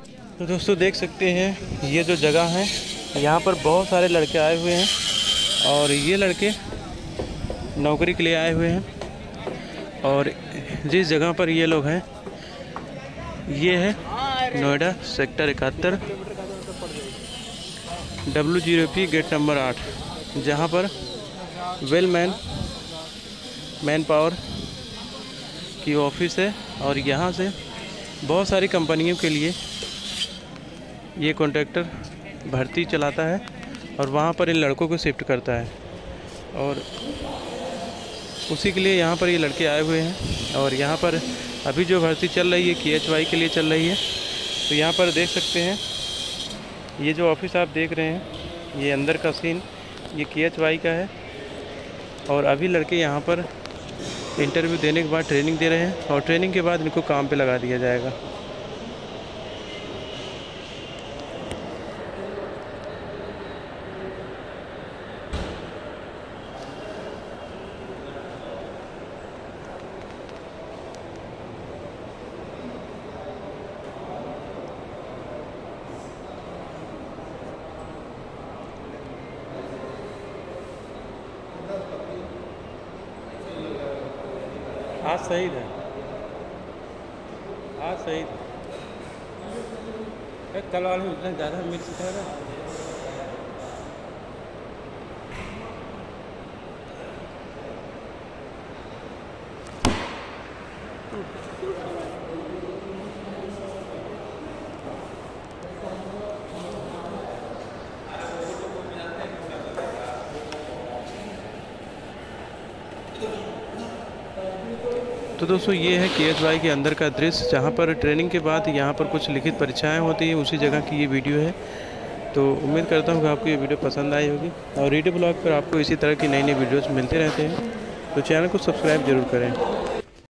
तो दोस्तों देख सकते हैं ये जो जगह है, यहाँ पर बहुत सारे लड़के आए हुए हैं और ये लड़के नौकरी के लिए आए हुए हैं। और जिस जगह पर ये लोग हैं ये है Noida sector 71 W0P gate number 8, जहाँ पर मैन पावर की ऑफिस है। और यहाँ से बहुत सारी कंपनियों के लिए ये कॉन्ट्रैक्टर भर्ती चलाता है और वहाँ पर इन लड़कों को शिफ्ट करता है, और उसी के लिए यहाँ पर ये लड़के आए हुए हैं। और यहाँ पर अभी जो भर्ती चल रही है KHY के लिए चल रही है। तो यहाँ पर देख सकते हैं ये जो ऑफिस आप देख रहे हैं, ये अंदर का सीन ये KHY का है। और अभी लड़के यहाँ पर इंटरव्यू देने के बाद ट्रेनिंग दे रहे हैं और ट्रेनिंग के बाद इनको काम पे लगा दिया जाएगा। आज शहीद है, आज शहीद है। कल वाले में उतना ज़्यादा मिक्स था ना। तो दोस्तों ये है KHY के अंदर का दृश्य, जहाँ पर ट्रेनिंग के बाद यहाँ पर कुछ लिखित परीक्षाएं होती हैं, उसी जगह की ये वीडियो है। तो उम्मीद करता हूँ कि आपको ये वीडियो पसंद आई होगी। और रीडे ब्लॉग पर आपको इसी तरह की नई नई वीडियोस मिलते रहते हैं, तो चैनल को सब्सक्राइब जरूर करें।